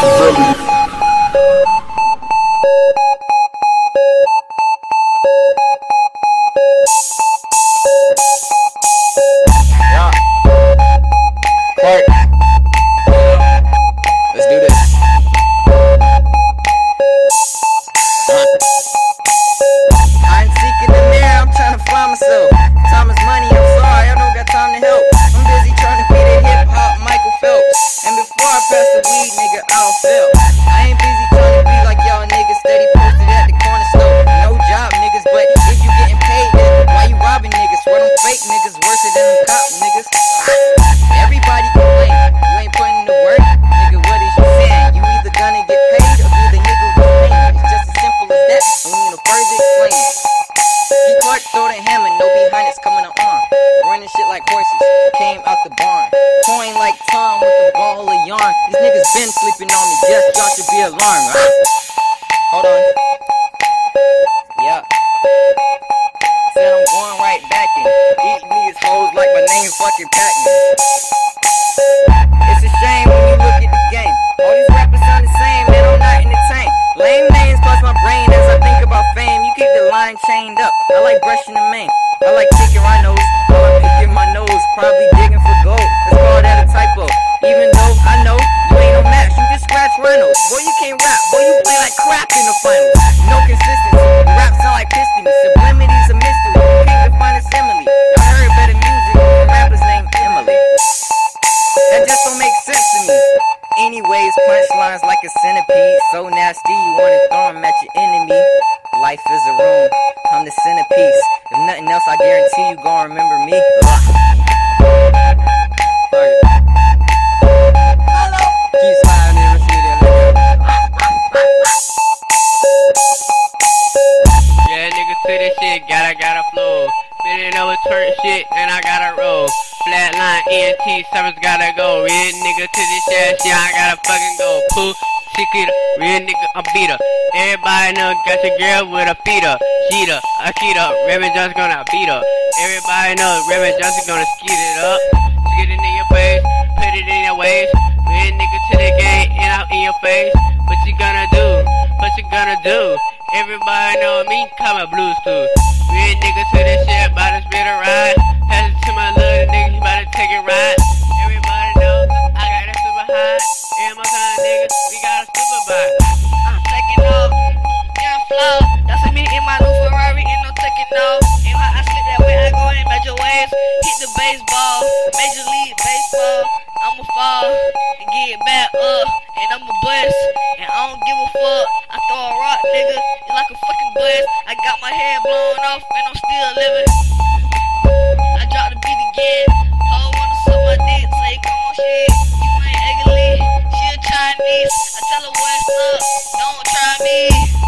Yeah. Clark. Let's do this. I ain't seeking the mirror, I'm trying to find myself. Time is money, I'm sorry, I don't got time to help. I'm busy trying to be the hip-hop Michael Phelps. And before I pass the weed, nigga, I'll fail. I ain't busy trying to be like y'all niggas, steady posted at the corner store. No job, niggas, but if you getting paid, then why you robbing niggas? Where them fake niggas worse than them cop niggas? Everybody complain, you ain't putting the work. Nigga, what is you saying? You either gonna get paid or be the nigga who's paying. It's just as simple as that, and we need to further explain. He Clark throw the hammer, no behind it's coming on. Running shit like horses, came out the barn. Coin like Tom with the ball of yarn. These niggas been sleeping on me, yes, y'all should be alarmed. Hold on. Yeah. Said I'm going right back in. Eating these hoes like my name fucking Pac-Man. It's a shame when you look at the game. All these rappers sound the same, man, I'm not entertained. Lame names cross my brain as I think about fame. You keep the line chained up, I like brushing the mane. I like kicking rhinos, I like picking my nose. Probably digging for gold, let's call that a typo. Even though I know you ain't no match, you just scratch rhinos. Boy, you can't rap, boy, you play like crap in the finals. No consistency, your rap sound like pistons. Sublimity's a mystery, you can't define a simile. I heard better music from rappers named Emily. That just don't make sense to me. Anyways, punchlines like a centipede. So nasty, you wanna throw them at your enemy. Life is a room, I'm the centerpiece. If nothing else, I guarantee you gon' remember me. Keep smiling, never see that nigga. Yeah, niggas say that shit, gotta flow. Spinning over turn shit, and I gotta roll. Flatline, ENT, service gotta go. Real nigga to this shit, I gotta fucking go. Pooh, secret, real nigga, I'm beat her. Everybody know, got your girl with a feeder. Cheetah, Akita, Reverend Johnson gonna beat her. Everybody know, Reverend Johnson gonna skeet it up. Get it in your face, put it in your waist. Real nigga to the game, and out in your face. What you gonna do? What you gonna do? Everybody know me, call my blues too. Real nigga to this shit, bout to spit a ride. Pass it to my little nigga, he bout to take it right. Everybody know, I got that super high. And my kind of nigga, we got a super bike. I'm taking off, young flow. That's me in my new Ferrari, and no taking off. And how I slip that way, I go in major waves. Hit the baseball, Major League Baseball. I'ma fall and get back up, and I'ma bust, and I don't give a fuck. I throw a rock, nigga, it's like a fucking buzz. I got my head blown off, and I'm still living. I drop the beat again. Hoe wanna suck my dick, say come on shit. You ain't ugly, she a Chinese. I tell her what's up, don't try me.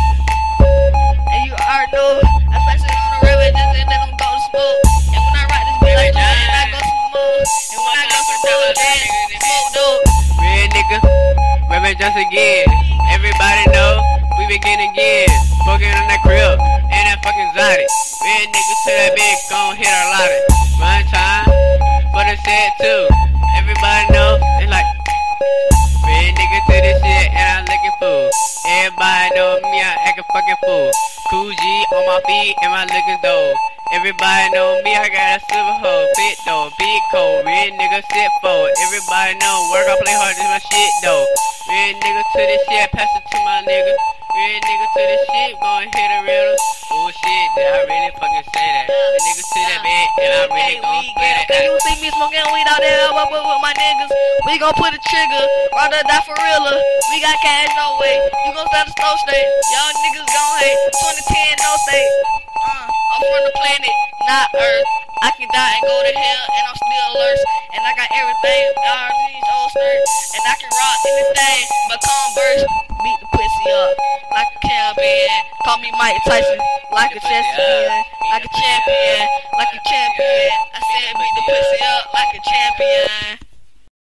And you already know, I flex it on the river just and let them go to smoke. And when I rock this beat like that, and I go some more. And when I go some more, then smoke dope. Real nigga, Reverend Johnson again. Everybody know, we begin again. Smoking on that crib, and that fucking Zodic. Real nigga to that bitch, gon' hit our lottery. One time, for the set too. Everybody know, it's like real nigga to this shit, and I'm looking fool. Everybody know me, I act a fucking fool. Cool G on my feet, and my looking dope. Everybody know me, I got a silver hoe. Fit though, big cold, real nigga sit for. Everybody know, work, I play hard, this my shit though. Real nigga to this shit, pass it to my nigga. Real nigga to this shit, gon' hit a real. Oh shit, did I really fucking say that? The nigga to that bed, and I really gon' split it. Can you see me smoking weed out there with my niggas? We gon' put a trigger, ride or die for realer. We got cash, no way. You gon' start a snow state. Y'all niggas gon' hate. 2010, no state. I'm from the planet, not Earth. I can die and go to hell, and I'm still alert. And I got everything, all these old skirts. And I can rock anything, but Converse. Beat the pussy up, like a champion. Call me Mike Tyson, like a champion. Like a champion, like a champion. I said beat the pussy up, like a champion.